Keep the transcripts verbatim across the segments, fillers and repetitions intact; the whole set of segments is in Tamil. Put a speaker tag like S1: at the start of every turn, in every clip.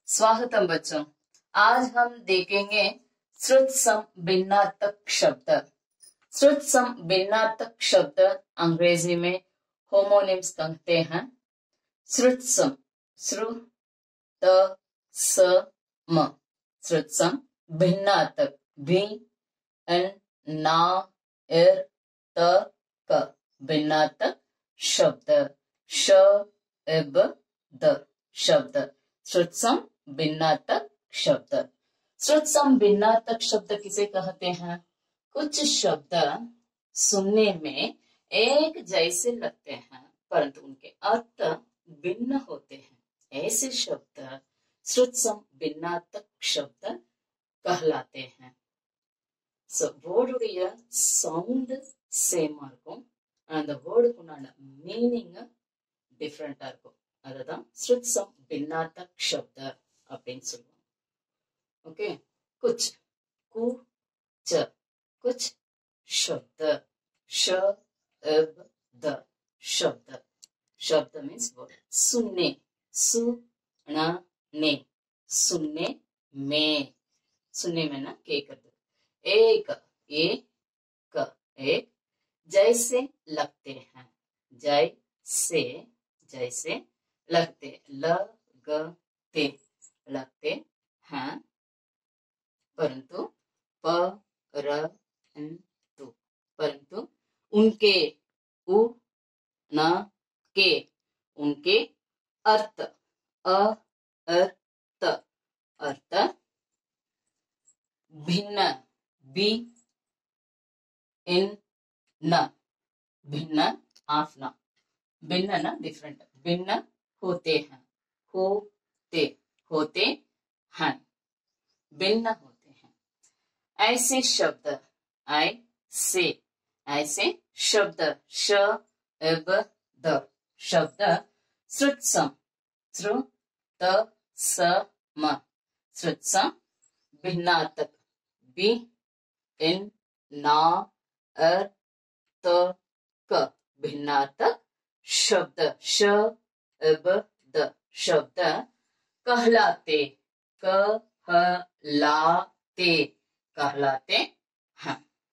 S1: स्वागतम बच्चों। आज हम देखेंगे श्रुत सम भिन्नार्थक शब्द। श्रुत सम भिन्नार्थक शब्द अंग्रेजी में होमोनिम्स कहते हैं। श्रुत सम, श्रु त स म, श्रुत सम भिन्नार्थक, भी एन ना एर त क, भिन्नार्थक शब्द, श एब द शब्द, श्रुत सम भिन्नार्थक शब्द। श्रुत सम भिन्नार्थक शब्द किसे कहते हैं? कुछ शब्द सुनने में एक जैसे लगते हैं परंतु उनके अर्थ भिन्न होते हैं। ऐसे शब्द श्रुत सम भिन्नार्थक शब्द कहलाते हैं। So, word உடைய sound same இருக்கும், அந்த வேர்டுக்குண்டான மீனிங் டிஃப்ரெண்டா இருக்கும். அதுதான் श्रुत सम भिन्नार्थक शब्द அப்படின்னு சொல்லுவாங்க. ओके, कुछ कु च, कुछ शब्द, श अब द शब्द, शब्द मीन्स वर्ड। सुनने, सु न ने, सुनने में, सुनने में ना केक्कறது। एक, एक, एक, जैसे लगते हैं, जैसे, जैसे लगते, लगते, लगते हैं परंतु, परंतु, परंतु उनके, उ न के, उनके अर्थ, अ अर्थ, अर्थ भिन्न, बी इन न, भिन्न ऑफ न, भिन्न ना डिफरेंट, भिन्न होते हैं, होते, होते हैं, भिन्न होते हैं। ऐसे शब्द, ऐसे, ऐसे शब्द, श अब द शब्द श्रुत सम, श्रु त स म, श्रुत सम भिन्नार्थक, बी इन ना अर त क, भिन्नार्थक शब्द, श अब द शब्द कहलाते, कहलाते, कहलाते हैं।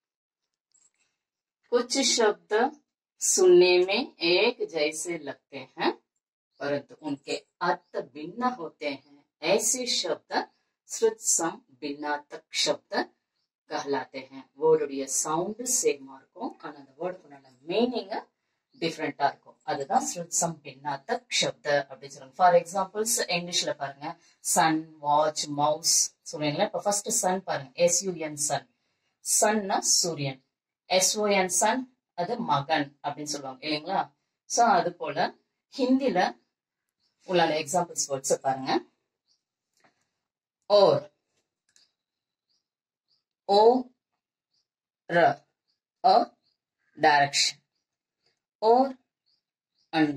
S1: कुछ शब्द सुनने में एक जैसे लगते हैं परंतु उनके अर्थ भिन्न होते हैं। ऐसे शब्द श्रुत सम भिन्नार्थक शब्द कहलाते हैं। வேர்டுடைய சவுண்ட் சேமா இருக்கும், ஆனா அந்த வேர்டுக்குண்டான மீனிங் டிஃபரெண்டா இருக்கும். அதுதான் ஸ்ருத் சம் भिन्नार्थक शब्द அப்படின்னு சொல்றாங்க. ஃபார் எக்ஸாம்பிள்ஸ் இங்கிலீஷ்ல பாருங்க, சன், வாட்ச், மவுஸ் சொல்றீங்களா. இப்ப ஃபர்ஸ்ட் சன் பாருங்க, எஸ் யூ என் சன், சன்னா சூரியன், எஸ் ஓ என் சன் அது மகன் அப்படின்னு சொல்லுவாங்க இல்லைங்களா. சோ அது போல ஹிந்தில உள்ள எக்ஸாம்பிள்ஸ் வேர்ட்ஸ் பாருங்க. और, ओ र, अ डायरेक्शन, और and,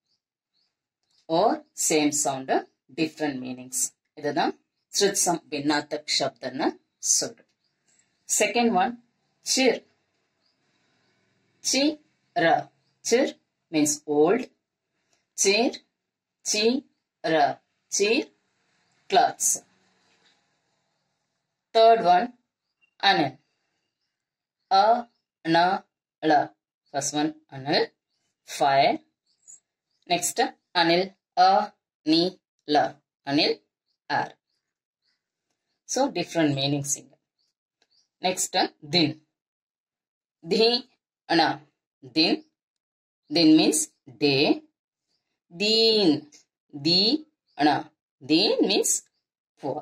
S1: और same sound, different meanings. இதுதான் ஸ்ருத் சம் भिन्नार्थक शब्दன்னு சொல்றோம். செகண்ட் ஒன், சிர், சி ர, சிர் means old, சிர், சி ர, சிர் clothes. Third one, anil, a na la, first one anil, fire. Next, anil, a ni la, anil, air. So different meanings in it. Next, din, di ana, din, din means day, deen, di ana, deen means poor.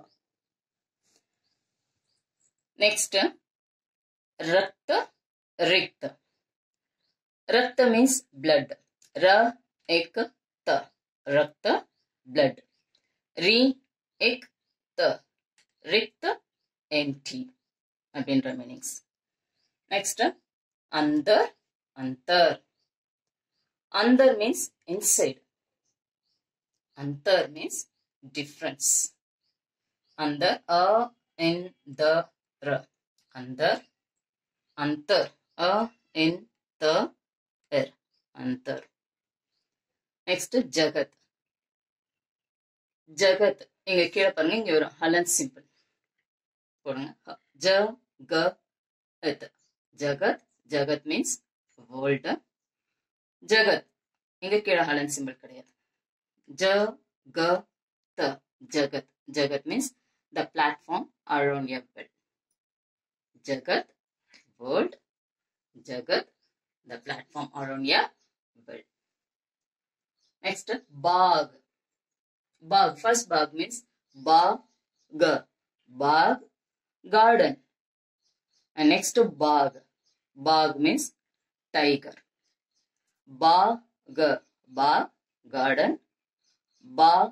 S1: Next, rakta, rikta, rakta means blood, ra ek ta, rakta blood, ri ek ta, rikta empty அப்படின்ற மீனிங்ஸ். நெக்ஸ்ட், அந்தர், அந்தர், அந்தர் மீன்ஸ் இன்சைட், அந்தர் மீன்ஸ் டிஃபரன்ஸ், அந்தர், அ இன் த ர, அந்தர், அந்தர், அ இன் த ர், அந்தர். Next, Jagat. Jagat இங்க கீழே பாருங்க, இங்க ஒரு ஹலன் சிம்பிள் போடுங்க. ஜ க த் ஜகத். ஜகத் மீன்ஸ் வேர்ல்ட். ஜகத் இங்க கீழே ஹலன் சிம்பிள் கிடையாது. ஜ க த ஜகத். ஜகத் means the platform around your bed. Jagat, world. Jagat, the platform around your bed. Next, bag. Bag. First bag means bag. Bag, garden. And next bag. Bag means tiger. Bag, bag, garden. Bag,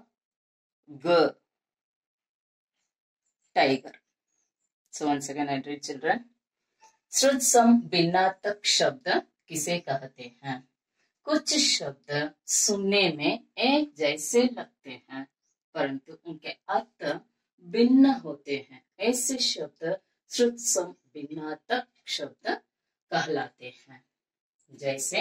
S1: tiger. So once again I read children. श्रुत सम भिन्नात्मक शब्द किसे कहते हैं? कुछ शब्द सुनने में एक जैसे लगते हैं परंतु उनके अर्थ भिन्न होते हैं. ऐसे शब्द श्रुत सम भिन्नात्मक शब्द कहलाते हैं. जैसे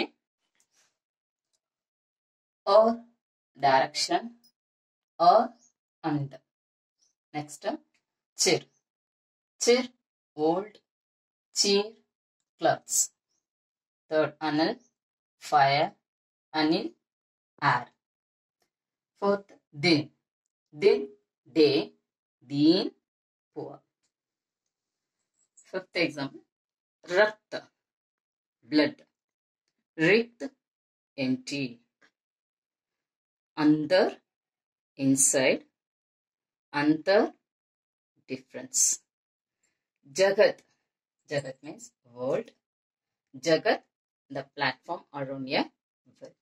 S1: और, डायरेक्शन और, अंदर. नेक्स्ट चिर. चिर old, cheer clothes. Third anil, fire, anil, air. Fourth din. Din, day, deen, poor. Fifth example, rakta, blood. Rikt, empty. Andar, inside. Antar, difference. Jagat. Jagat means world. Jagat, the platform around your world.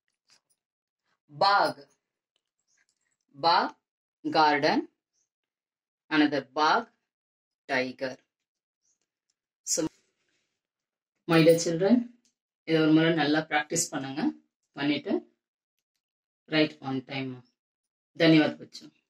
S1: Bag. Bag, garden. Another bag, tiger. So, my dear children, இதை ஒரு முறை நல்லா practice பண்ணுங்க. பண்ணிட்டு write on time. धन्यवाद बच्चों.